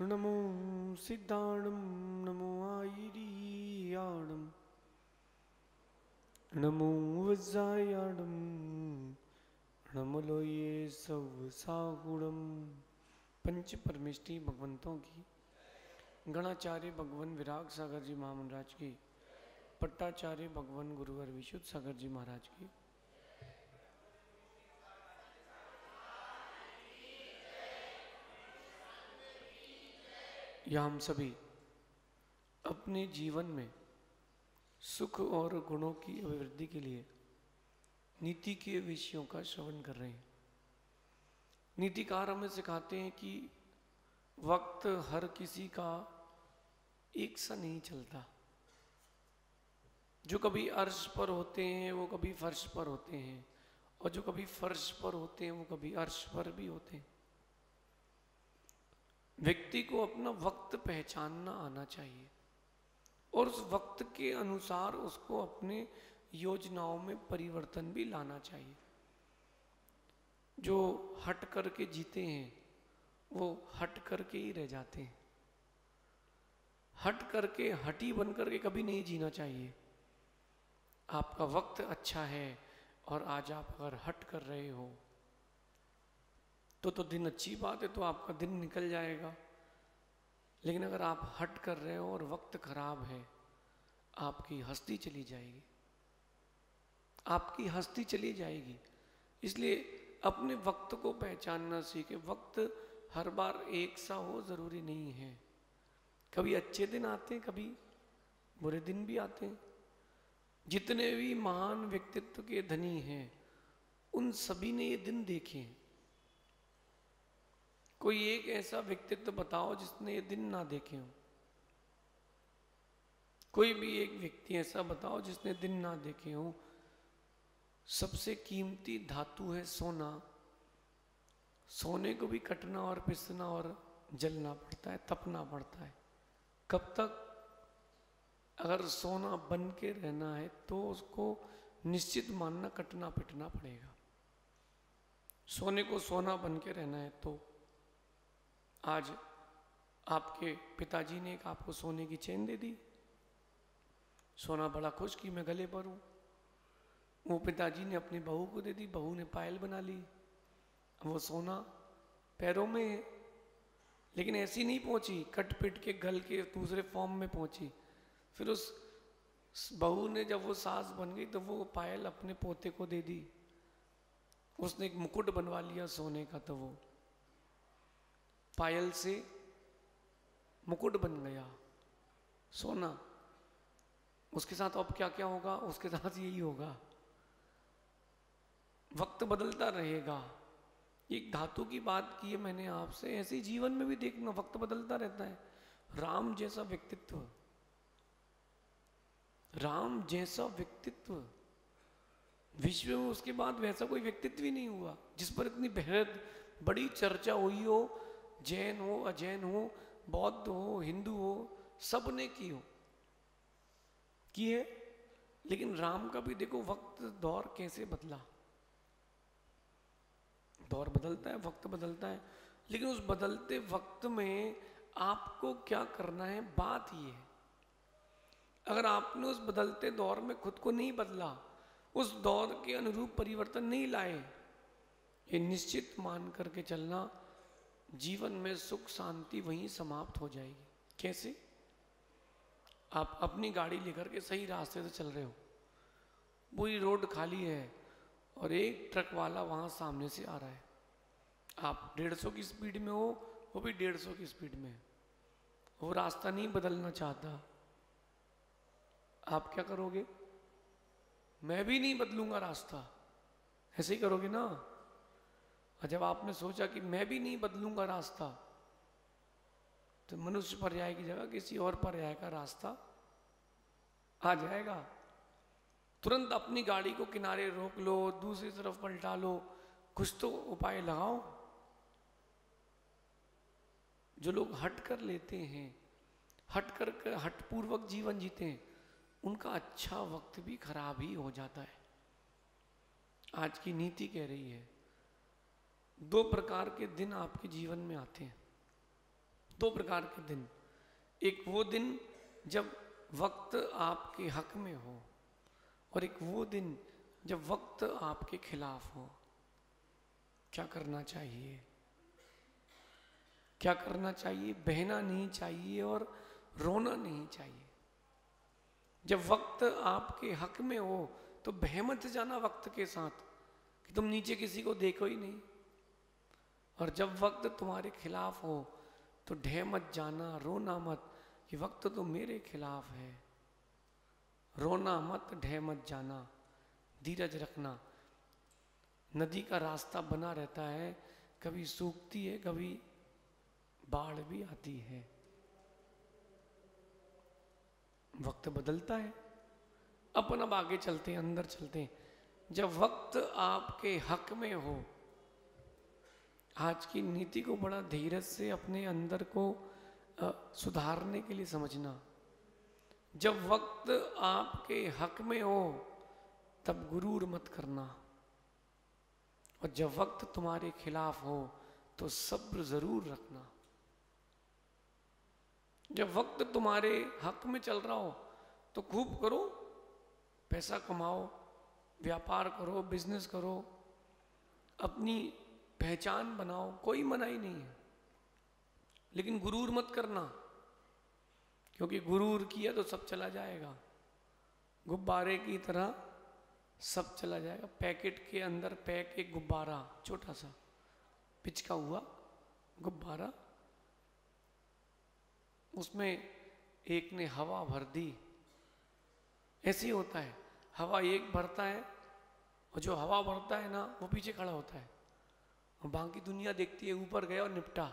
नमो सिद्धाणं नमो आयिरीयाणं नमो वज्रायाणं नमो लोये सव सागुणम। पंच परमेष्टि भगवंतों की, गणाचार्य भगवान विराग सागर जी महाराज की, पट्टाचार्य भगवान गुरुवर विशुद्ध सागर जी महाराज की, या हम सभी अपने जीवन में सुख और गुणों की अभिवृद्धि के लिए नीति के विषयों का श्रवण कर रहे हैं। नीतिकार हमें सिखाते हैं कि वक्त हर किसी का एक सा नहीं चलता। जो कभी अर्श पर होते हैं वो कभी फर्श पर होते हैं, और जो कभी फर्श पर होते हैं वो कभी अर्श पर भी होते हैं। व्यक्ति को अपना वक्त पहचानना आना चाहिए और उस वक्त के अनुसार उसको अपने योजनाओं में परिवर्तन भी लाना चाहिए। जो हट करके जीते हैं वो हट करके ही रह जाते हैं। हट करके हटी बन करके कभी नहीं जीना चाहिए। आपका वक्त अच्छा है और आज आप अगर हट कर रहे हो तो दिन अच्छी बात है, तो आपका दिन निकल जाएगा। लेकिन अगर आप हट कर रहे हो और वक्त खराब है, आपकी हस्ती चली जाएगी, आपकी हस्ती चली जाएगी। इसलिए अपने वक्त को पहचानना सीखे। वक्त हर बार एक सा हो जरूरी नहीं है। कभी अच्छे दिन आते हैं, कभी बुरे दिन भी आते हैं। जितने भी महान व्यक्तित्व के धनी हैं उन सभी ने ये दिन देखे हैं। कोई एक ऐसा व्यक्तित्व बताओ जिसने ये दिन ना देखे हो। कोई भी एक व्यक्ति ऐसा बताओ जिसने दिन ना देखे हो। सबसे कीमती धातु है सोना। सोने को भी कटना और पिसना और जलना पड़ता है, तपना पड़ता है। कब तक? अगर सोना बन के रहना है तो उसको निश्चित मानना कटना पिटना पड़ेगा। सोने को सोना बन के रहना है तो आज आपके पिताजी ने एक आपको सोने की चेन दे दी। सोना बड़ा खुश कि मैं गले पर हूं। वो पिताजी ने अपनी बहू को दे दी, बहू ने पायल बना ली। वो सोना पैरों में है, लेकिन ऐसी नहीं पहुंची, कट पिट के गल के दूसरे फॉर्म में पहुंची। फिर उस बहू ने जब वो सास बन गई तो वो पायल अपने पोते को दे दी। उसने एक मुकुट बनवा लिया सोने का, तो वो पायल से मुकुट बन गया सोना। उसके साथ अब क्या क्या होगा? उसके साथ यही होगा। वक्त बदलता रहेगा। एक धातु की बात की है मैंने आपसे, ऐसे जीवन में भी देखना वक्त बदलता रहता है। राम जैसा व्यक्तित्व, राम जैसा व्यक्तित्व विश्व में उसके बाद वैसा कोई व्यक्तित्व ही नहीं हुआ जिस पर इतनी बेहद बड़ी चर्चा हुई हो। जैन हो, अजैन हो, बौद्ध हो, हिंदू हो, सब ने की हो, की है। लेकिन राम का भी देखो वक्त दौर कैसे बदला। दौर बदलता है, वक्त बदलता है, लेकिन उस बदलते वक्त में आपको क्या करना है, बात ये है। अगर आपने उस बदलते दौर में खुद को नहीं बदला, उस दौर के अनुरूप परिवर्तन नहीं लाए, ये निश्चित मान करके चलना जीवन में सुख शांति वहीं समाप्त हो जाएगी। कैसे? आप अपनी गाड़ी लेकर के सही रास्ते से चल रहे हो, पूरी रोड खाली है और एक ट्रक वाला वहां सामने से आ रहा है। आप 150 की स्पीड में हो, वो भी 150 की स्पीड में है। वो रास्ता नहीं बदलना चाहता। आप क्या करोगे? मैं भी नहीं बदलूंगा रास्ता, ऐसे ही करोगे ना। और जब आपने सोचा कि मैं भी नहीं बदलूंगा रास्ता, तो मनुष्य पर्याय की जगह किसी और पर्याय का रास्ता आ जाएगा। तुरंत अपनी गाड़ी को किनारे रोक लो, दूसरी तरफ पलटा लो, कुछ तो उपाय लगाओ। जो लोग हट कर लेते हैं, हट पूर्वक जीवन जीते हैं, उनका अच्छा वक्त भी खराब ही हो जाता है। आज की नीति कह रही है 2 प्रकार के दिन आपके जीवन में आते हैं। दो प्रकार के दिन, एक वो दिन जब वक्त आपके हक में हो, और एक वो दिन जब वक्त आपके खिलाफ हो। क्या करना चाहिए? क्या करना चाहिए? बहना नहीं चाहिए और रोना नहीं चाहिए। जब वक्त आपके हक में हो तो बह मत जाना वक्त के साथ कि तुम नीचे किसी को देखो ही नहीं, और जब वक्त तुम्हारे खिलाफ हो तो ढह मत जाना, रोना मत कि वक्त तो मेरे खिलाफ है। रोना मत, ढह मत जाना, धीरज रखना। नदी का रास्ता बना रहता है, कभी सूखती है, कभी बाढ़ भी आती है। वक्त बदलता है। अपन अब आगे चलते हैं, अंदर चलते हैं। जब वक्त आपके हक में हो, आज की नीति को बड़ा धीरज से अपने अंदर को सुधारने के लिए समझना। जब वक्त आपके हक में हो तब गुरूर मत करना, और जब वक्त तुम्हारे खिलाफ हो तो सब्र जरूर रखना। जब वक्त तुम्हारे हक में चल रहा हो तो खूब करो, पैसा कमाओ, व्यापार करो, बिजनेस करो, अपनी पहचान बनाओ, कोई मनाही नहीं है। लेकिन गुरूर मत करना, क्योंकि गुरूर किया तो सब चला जाएगा। गुब्बारे की तरह सब चला जाएगा। पैकेट के अंदर पैक एक गुब्बारा, छोटा सा पिचका हुआ गुब्बारा, उसमें एक ने हवा भर दी। ऐसे ही होता है, हवा एक भरता है और जो हवा भरता है ना वो पीछे खड़ा होता है, और बाकी दुनिया देखती है ऊपर गया और निपटा।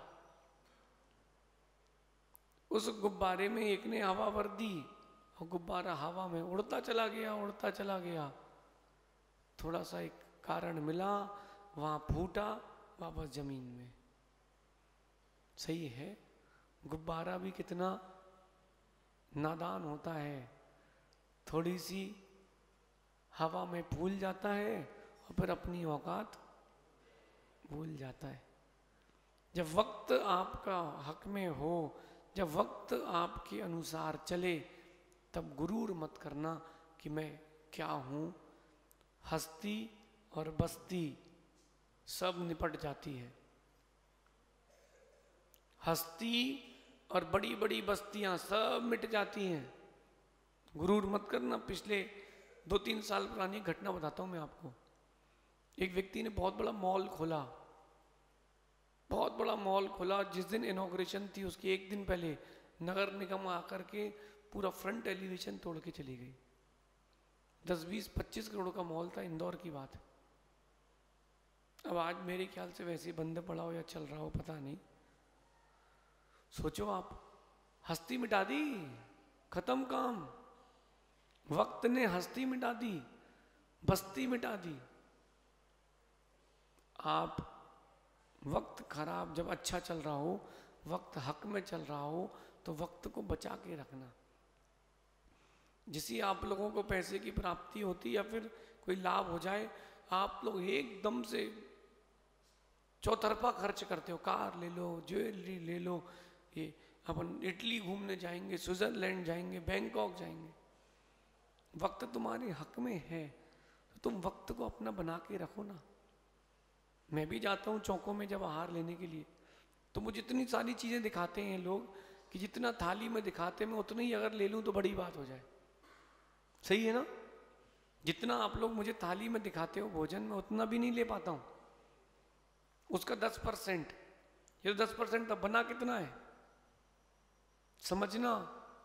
उस गुब्बारे में एक ने हवा भर दी और गुब्बारा हवा में उड़ता चला गया, उड़ता चला गया। थोड़ा सा एक कारण मिला, वहां फूटा, वापस जमीन में। सही है, गुब्बारा भी कितना नादान होता है, थोड़ी सी हवा में फूल जाता है और फिर अपनी औकात भूल जाता है। जब वक्त आपका हक में हो, जब वक्त आपके अनुसार चले, तब गुरूर मत करना कि मैं क्या हूं। हस्ती और बस्ती सब निपट जाती है। हस्ती और बड़ी बड़ी बस्तियां सब मिट जाती हैं। गुरूर मत करना। पिछले 2-3 साल पुरानी घटना बताता हूं मैं आपको। एक व्यक्ति ने बहुत बड़ा मॉल खोला, बहुत बड़ा मॉल खोला। जिस दिन इनॉग्रेशन थी उसके एक दिन पहले नगर निगम आकर के पूरा फ्रंट एलिवेशन तोड़ के चली गई। 10-20-25 करोड़ का मॉल था, इंदौर की बात है। अब आज मेरे ख्याल से वैसे बंद पड़ा हो या चल रहा हो पता नहीं। सोचो आप, हस्ती मिटा दी, खत्म काम। वक्त ने हस्ती मिटा दी, बस्ती मिटा दी। आप वक्त खराब, जब अच्छा चल रहा हो, वक्त हक में चल रहा हो, तो वक्त को बचा के रखना। जिसी आप लोगों को पैसे की प्राप्ति होती या फिर कोई लाभ हो जाए, आप लोग एकदम से चौतरफा खर्च करते हो। कार ले लो, ज्वेलरी ले लो, ये अपन इटली घूमने जाएंगे, स्विट्जरलैंड जाएंगे, बैंकॉक जाएंगे। वक्त तुम्हारे हक में है तो तुम वक्त को अपना बना के रखो ना। मैं भी जाता हूँ चौकों में जब आहार लेने के लिए, तो मुझे इतनी सारी चीज़ें दिखाते हैं लोग कि जितना थाली में दिखाते मैं उतना ही अगर ले लूँ तो बड़ी बात हो जाए। सही है ना? जितना आप लोग मुझे थाली में दिखाते हो भोजन में, उतना भी नहीं ले पाता हूँ। उसका 10%, ये 10% तब बना कितना है समझना।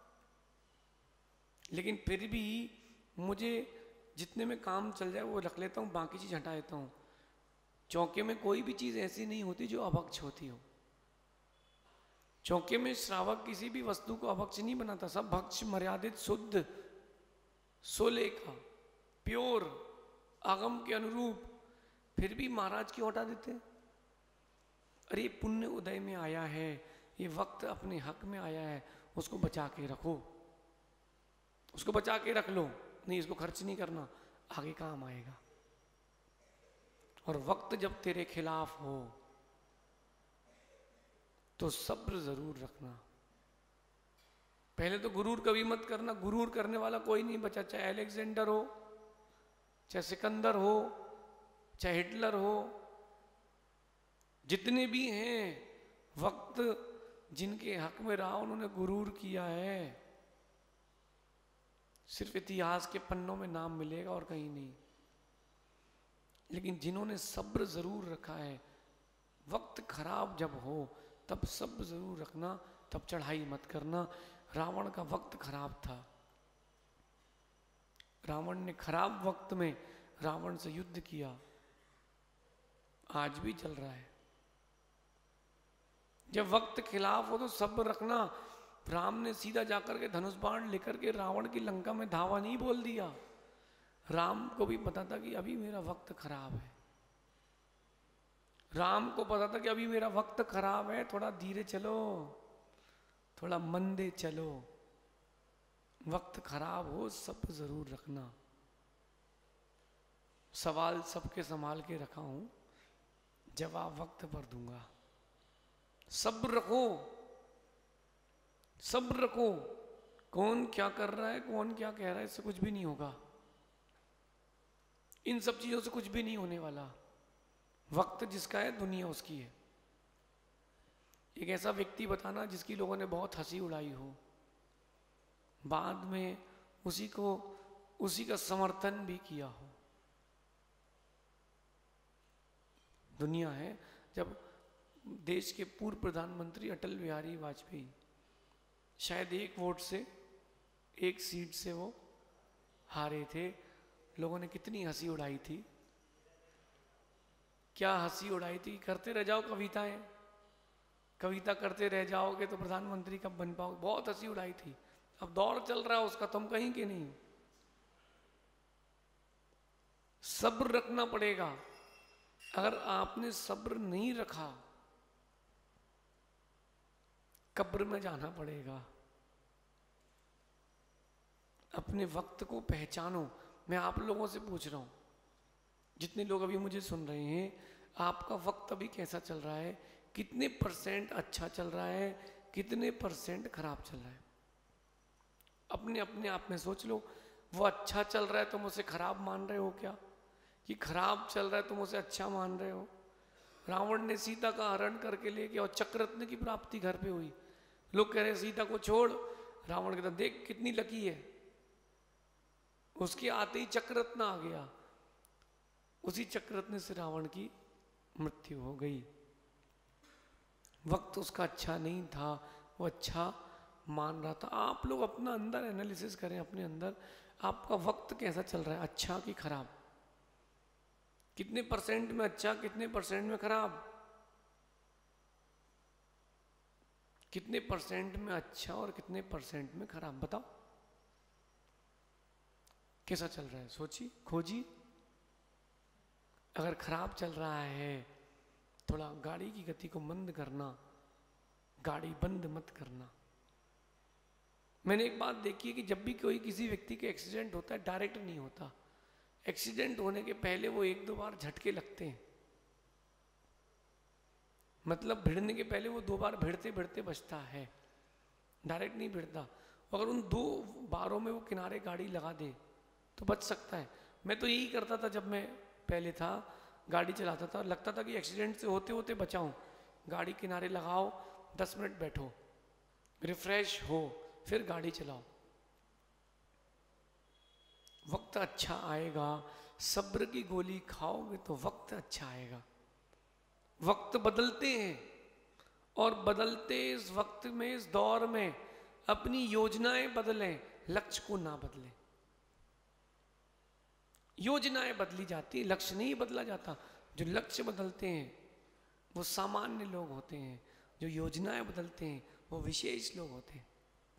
लेकिन फिर भी मुझे जितने में काम चल जाए वो रख लेता हूँ, बाकी चीज़ हटा देता हूँ। चौके में कोई भी चीज़ ऐसी नहीं होती जो अभक्ष होती हो। चौके में श्रावक किसी भी वस्तु को अभक्ष नहीं बनाता, सब भक्ष, मर्यादित, शुद्ध, सोले का, प्योर, आगम के अनुरूप। फिर भी महाराज क्यों हटा देते हैं? अरे पुण्य उदय में आया है, ये वक्त अपने हक में आया है, उसको बचा के रखो, उसको बचा के रख लो। नहीं, इसको खर्च नहीं करना, आगे काम आएगा। और वक्त जब तेरे खिलाफ हो तो सब्र जरूर रखना। पहले तो गुरूर कभी मत करना, गुरूर करने वाला कोई नहीं बचा, चाहे अलेक्जेंडर हो, चाहे सिकंदर हो, चाहे हिटलर हो, जितने भी हैं वक्त जिनके हक में रहा उन्होंने गुरूर किया है। सिर्फ इतिहास के पन्नों में नाम मिलेगा और कहीं नहीं। लेकिन जिन्होंने सब्र जरूर रखा है, वक्त खराब जब हो तब सब्र जरूर रखना, तब चढ़ाई मत करना। रावण का वक्त खराब था, रावण ने खराब वक्त में रावण से युद्ध किया, आज भी चल रहा है। जब वक्त खिलाफ हो तो सब्र रखना। राम ने सीधा जाकर के धनुष बाण लेकर के रावण की लंका में धावा नहीं बोल दिया। राम को भी पता था कि अभी मेरा वक्त खराब है, राम को पता था कि अभी मेरा वक्त खराब है, थोड़ा धीरे चलो, थोड़ा मंदे चलो। वक्त खराब हो सब्र जरूर रखना। सवाल सबके संभाल के रखा हूं, जवाब वक्त पर दूंगा। सब्र रखो, सब्र रखो। कौन क्या कर रहा है, कौन क्या कह रहा है, इससे कुछ भी नहीं होगा। इन सब चीजों से कुछ भी नहीं होने वाला। वक्त जिसका है दुनिया उसकी है। एक ऐसा व्यक्ति बताना जिसकी लोगों ने बहुत हंसी उड़ाई हो, बाद में उसी का समर्थन भी किया हो। दुनिया है। जब देश के पूर्व प्रधानमंत्री अटल बिहारी वाजपेयी शायद एक वोट से, एक सीट से वो हारे थे, लोगों ने कितनी हंसी उड़ाई थी। क्या हंसी उड़ाई थी, करते रह जाओ कविताएं, कविता करते रह जाओगे तो प्रधानमंत्री कब बन पाओगे। बहुत हंसी उड़ाई थी। अब दौर चल रहा है उसका, तुम कहीं के नहीं। सब्र रखना पड़ेगा। अगर आपने सब्र नहीं रखा, कब्र में जाना पड़ेगा। अपने वक्त को पहचानो। मैं आप लोगों से पूछ रहा हूं, जितने लोग अभी मुझे सुन रहे हैं, आपका वक्त अभी कैसा चल रहा है? कितने % अच्छा चल रहा है, कितने % खराब चल रहा है? अपने अपने आप में सोच लो। वो अच्छा चल रहा है तुम उसे खराब मान रहे हो क्या? कि खराब चल रहा है तुम उसे अच्छा मान रहे हो? रावण ने सीता का हरण करके ले गया और चक्ररत्न की प्राप्ति घर पे हुई। लोग कह रहे सीता को छोड़, रावण कहता देख कितनी लकी है, उसके आते ही चक्ररत्न आ गया। उसी चक्ररत्न से रावण की मृत्यु हो गई। वक्त उसका अच्छा नहीं था, वो अच्छा मान रहा था। आप लोग अपना अंदर एनालिसिस करें, अपने अंदर आपका वक्त कैसा चल रहा है, अच्छा कि खराब? कितने % में अच्छा, कितने % में खराब? कितने % में अच्छा और कितने % में खराब? बताओ कैसा चल रहा है? सोचिए, खोजिए। अगर खराब चल रहा है, थोड़ा गाड़ी की गति को मंद करना, गाड़ी बंद मत करना। मैंने एक बात देखी है कि जब भी कोई किसी व्यक्ति के एक्सीडेंट होता है, डायरेक्ट नहीं होता। एक्सीडेंट होने के पहले वो 1-2 बार झटके लगते हैं। मतलब भिड़ने के पहले वो 2 बार भिड़ते भिड़ते बचता है, डायरेक्ट नहीं भिड़ता। अगर उन 2 बारों में वो किनारे गाड़ी लगा दे तो बच सकता है। मैं तो यही करता था जब मैं पहले था, गाड़ी चलाता था, लगता था कि एक्सीडेंट से होते होते बचाऊं। गाड़ी किनारे लगाओ, 10 मिनट बैठो, रिफ्रेश हो, फिर गाड़ी चलाओ। वक्त अच्छा आएगा। सब्र की गोली खाओगे तो वक्त अच्छा आएगा। वक्त बदलते हैं और बदलते इस वक्त में, इस दौर में अपनी योजनाएं बदलें, लक्ष्य को ना बदलें। योजनाएं बदली जाती, लक्ष्य नहीं बदला जाता। जो लक्ष्य बदलते हैं वो सामान्य लोग होते हैं, जो योजनाएं बदलते हैं वो विशेष लोग होते हैं।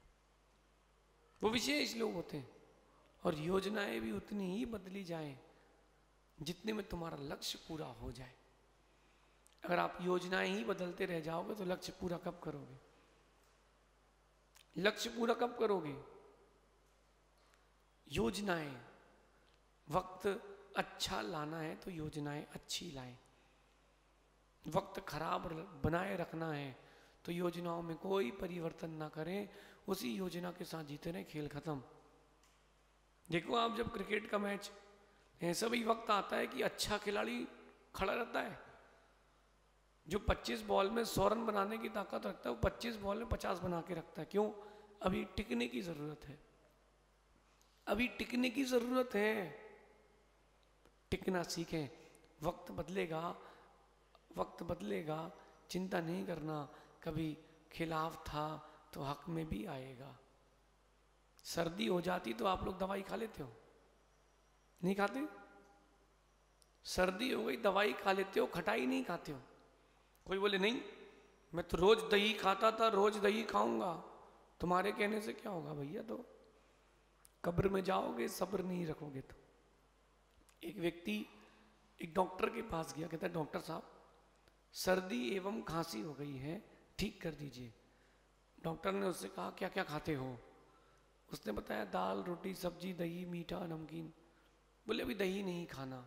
वो विशेष लोग होते हैं। और योजनाएं भी उतनी ही बदली जाएं जितने में तुम्हारा लक्ष्य पूरा हो जाए। अगर आप योजनाएं ही बदलते रह जाओगे तो लक्ष्य पूरा कब करोगे? लक्ष्य पूरा कब करोगे? योजनाएं, वक्त अच्छा लाना है तो योजनाएं अच्छी लाएं। वक्त खराब बनाए रखना है तो योजनाओं में कोई परिवर्तन ना करें, उसी योजना के साथ जीते रहे, खेल खत्म। देखो आप जब क्रिकेट का मैच, ऐसा भी वक्त आता है कि अच्छा खिलाड़ी खड़ा रहता है, जो 25 बॉल में 100 रन बनाने की ताकत रखता है, वो 25 बॉल में 50 बना के रखता है। क्यों? अभी टिकने की जरूरत है, अभी टिकने की जरूरत है। टिकना सीखें। वक्त बदलेगा, वक्त बदलेगा, चिंता नहीं करना। कभी खिलाफ था तो हक में भी आएगा। सर्दी हो जाती तो आप लोग दवाई खा लेते हो? नहीं खाते? सर्दी हो गई दवाई खा लेते हो, खटाई नहीं खाते हो? कोई बोले नहीं मैं तो रोज दही खाता था, रोज दही खाऊंगा। तुम्हारे कहने से क्या होगा भैया? तो कब्र में जाओगे सब्र नहीं रखोगे तो। एक व्यक्ति एक डॉक्टर के पास गया, कहता है डॉक्टर साहब सर्दी एवं खांसी हो गई है, ठीक कर दीजिए। डॉक्टर ने उससे कहा क्या क्या खाते हो? उसने बताया दाल रोटी सब्जी दही मीठा नमकीन। बोले अभी दही नहीं खाना,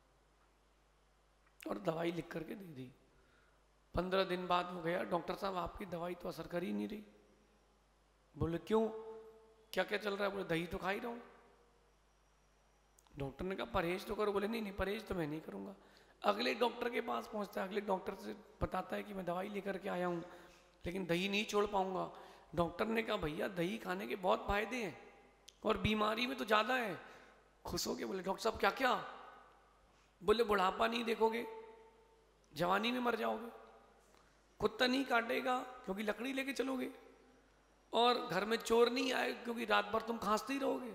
और दवाई लिख करके दे दी। 15 दिन बाद वो गया, डॉक्टर साहब आपकी दवाई तो असर कर ही नहीं रही। बोले क्यों, क्या क्या चल रहा है? बोले दही तो खा ही रहा हूं। डॉक्टर ने कहा परहेज तो करो। बोले नहीं नहीं परहेज तो मैं नहीं करूंगा। अगले डॉक्टर के पास पहुंचता है, अगले डॉक्टर से बताता है कि मैं दवाई लेकर के आया हूं लेकिन दही नहीं छोड़ पाऊंगा। डॉक्टर ने कहा भैया दही खाने के बहुत फायदे हैं और बीमारी में तो ज्यादा है। खुश हो गए, बोले डॉक्टर साहब क्या क्या? बोले बुढ़ापा नहीं देखोगे, जवानी में मर जाओगे, कुत्ता नहीं काटेगा क्योंकि लकड़ी लेके चलोगे, और घर में चोर नहीं आएगा क्योंकि रात भर तुम खांसते ही रहोगे।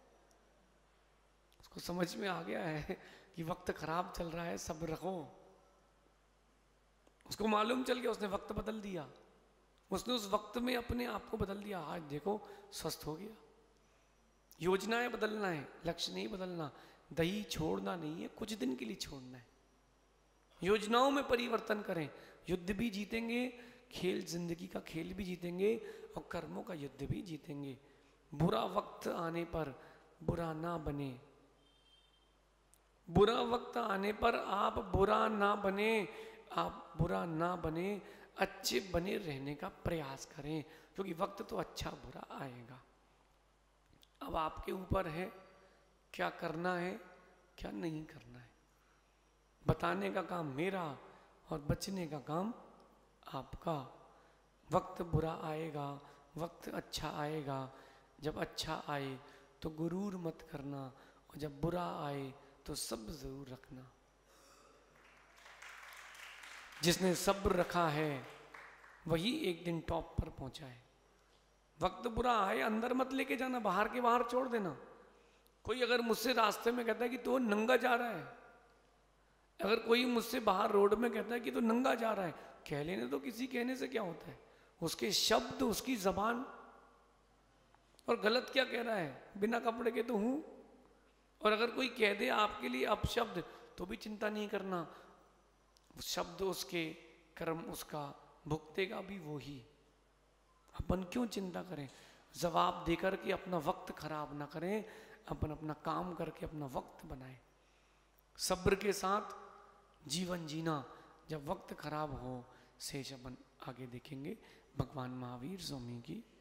उसको समझ में आ गया है कि वक्त खराब चल रहा है, सब्र रखो। उसको मालूम चल गया, उसने वक्त बदल दिया। उसने उस वक्त में अपने आप को बदल दिया। आज देखो स्वस्थ हो गया। योजनाएं बदलना है, लक्ष्य नहीं बदलना। दही छोड़ना नहीं है, कुछ दिन के लिए छोड़ना है। योजनाओं में परिवर्तन करें, युद्ध भी जीतेंगे, खेल जिंदगी का खेल भी जीतेंगे और कर्मों का युद्ध भी जीतेंगे। बुरा वक्त आने पर बुरा ना बने, बुरा वक्त आने पर आप बुरा ना बने, आप बुरा ना बने, अच्छे बने रहने का प्रयास करें, क्योंकि वक्त तो अच्छा बुरा आएगा। अब आपके ऊपर है क्या करना है क्या नहीं करना है। बताने का काम मेरा और बचने का काम आपका। वक्त बुरा आएगा, वक्त अच्छा आएगा। जब अच्छा आए तो गुरूर मत करना, और जब बुरा आए तो सब्र जरूर रखना। जिसने सब्र रखा है वही एक दिन टॉप पर पहुंचा है। वक्त बुरा आए अंदर मत लेके जाना, बाहर के बाहर छोड़ देना। कोई अगर मुझसे रास्ते में कहता है कि तू नंगा जा रहा है, अगर कोई मुझसे बाहर रोड में कहता है कि तू नंगा जा रहा है, कह लेने तो, किसी कहने से क्या होता है। उसके शब्द, उसकी जबान, और गलत क्या कह रहा है, बिना कपड़े के तो हूं। और अगर कोई कह दे आपके लिए अपशब्द तो भी चिंता नहीं करना, शब्द उसके, कर्म उसका, भुगतेगा भी वो ही। अपन क्यों चिंता करें। जवाब देकर के अपना वक्त खराब ना करें, अपन अपना काम करके अपना वक्त बनाएं। सब्र के साथ जीवन जीना। जब वक्त खराब हो शेष अपन आगे देखेंगे। भगवान महावीर स्वामी की